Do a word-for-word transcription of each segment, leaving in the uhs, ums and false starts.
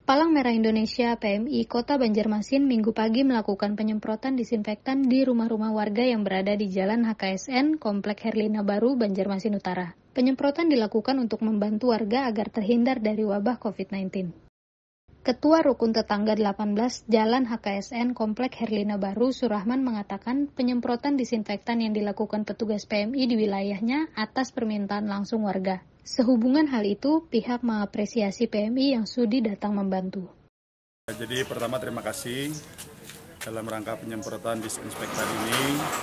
Palang Merah Indonesia P M I Kota Banjarmasin Minggu pagi melakukan penyemprotan disinfektan di rumah-rumah warga yang berada di Jalan H K S N, Komplek Herlina Baru, Banjarmasin Utara. Penyemprotan dilakukan untuk membantu warga agar terhindar dari wabah covid sembilan belas. Ketua Rukun Tetangga delapan belas Jalan H K S N Komplek Herlina Baru, Surahman mengatakan penyemprotan disinfektan yang dilakukan petugas P M I di wilayahnya atas permintaan langsung warga. Sehubungan hal itu, pihak mengapresiasi P M I yang sudi datang membantu. Jadi pertama terima kasih dalam rangka penyemprotan disinfektan ini.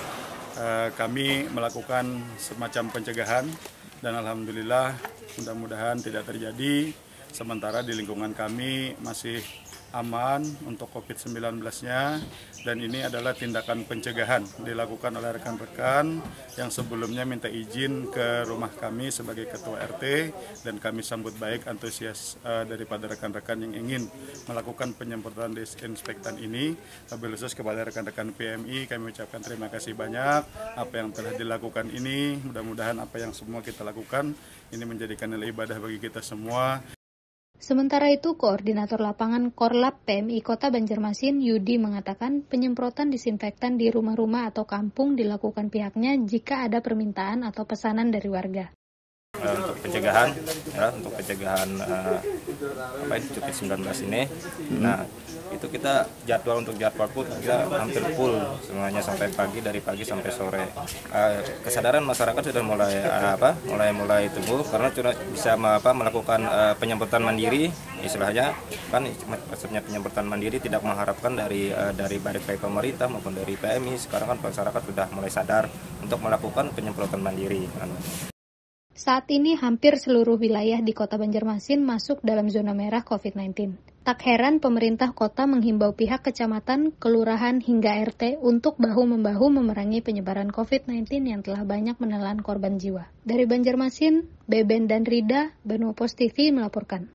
Eh, kami melakukan semacam pencegahan dan alhamdulillah mudah-mudahan tidak terjadi. Sementara di lingkungan kami masih aman untuk covid sembilan belas-nya dan ini adalah tindakan pencegahan dilakukan oleh rekan-rekan yang sebelumnya minta izin ke rumah kami sebagai ketua R T dan kami sambut baik antusias uh, daripada rekan-rekan yang ingin melakukan penyemprotan disinfektan ini. Wabil khusus kepada rekan-rekan P M I kami ucapkan terima kasih banyak apa yang telah dilakukan ini. Mudah-mudahan apa yang semua kita lakukan ini menjadikan nilai ibadah bagi kita semua. Sementara itu, Koordinator Lapangan Korlap P M I Kota Banjarmasin, Yudi, mengatakan penyemprotan disinfektan di rumah-rumah atau kampung dilakukan pihaknya jika ada permintaan atau pesanan dari warga. Untuk pencegahan, ya, untuk pencegahan uh, apa ini covid sembilan belas ini, nah itu kita jadwal untuk jadwal pun kita hampir full semuanya sampai pagi, dari pagi sampai sore. Uh, kesadaran masyarakat sudah mulai uh, apa, mulai mulai tumbuh karena sudah bisa apa, melakukan uh, penyemprotan mandiri, istilahnya kan maksudnya penyemprotan mandiri tidak mengharapkan dari uh, dari baik baik pemerintah maupun dari P M I. Sekarang kan masyarakat sudah mulai sadar untuk melakukan penyemprotan mandiri. Saat ini hampir seluruh wilayah di Kota Banjarmasin masuk dalam zona merah covid sembilan belas. Tak heran pemerintah kota menghimbau pihak kecamatan, kelurahan hingga R T untuk bahu-membahu memerangi penyebaran covid sembilan belas yang telah banyak menelan korban jiwa. Dari Banjarmasin, Beben dan Rida, Benua Pos T V melaporkan.